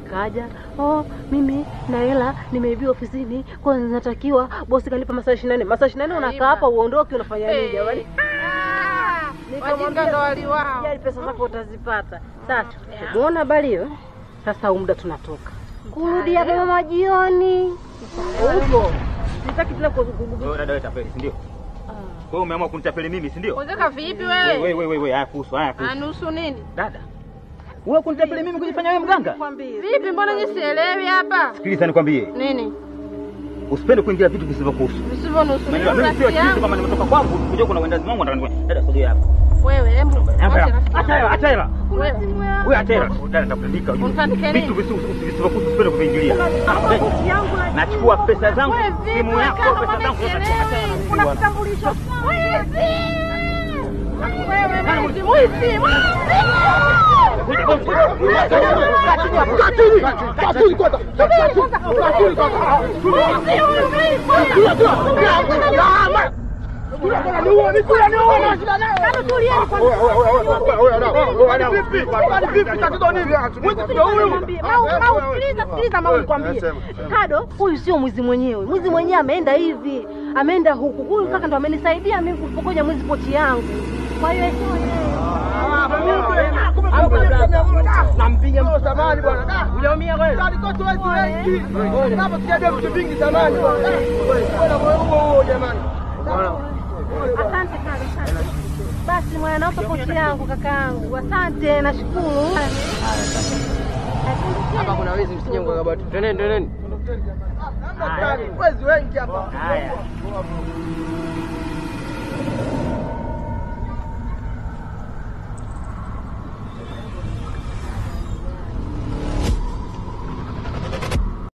Kaja, mimi na hela nimeibiwa ofisini, kwa natakiwa bosi kanipa masaa 24. Masaa 24 unakaa hapa uondoke, unafanya nini jamani? Wajinga ndo waliwao. Yale pesa zako utazipata. Sasa, umeona habari hiyo? Sasa muda tunatoka. Kurudi hapa mama jioni. Huko. Sitaki tena kuzungumza. Wewe dada wewe tapeli, si ndio? Wewe umeamua kunitapeli mimi, si ndio? Unataka vipi wewe? Wewe, haya kuhusu. Anusu nini? Dada. Wewe kunitapeli mimi kujifanya wewe mganga? Vipi, mbona nisielewi hapa? Sikiliza nikwambie. Nini? Usipende kuingia vitu visivyokuhusu. Visivyonusu. Mimi sio kitu kama nimetoka kwangu, kuja kuna wendazi wangu nataka dada sogea hapa. Wewe hebu acha hela. Wewe acha hela. Dada nitakutandika hiyo. Vitu visivyokuhusu usipende kuingilia. Nachukua pesa zangu, simu yako, pesa zangu kuna kitambulisho. Wewe mwizi. Kado, huyu sio mwizi mwenyewe. Mwizi mwenyewe ameenda hivi, ameenda huku. Huyu kaka ndo amenisaidia mimi kupokonya mwizi pochi yangu. Kwa hiyo nampiga mtu zamani bwana. Unaumia kweli? Alikoto wengi. Hapo tukiaje vitu vingi zamani bwana. Huo jamani. Asante sana. Basi mwana naomba pochi yangu kakaangu. Asante, nashukuru. Hapa kuna wezi msije ngagabati. Twendeni. Wezi wengi hapa. Haya.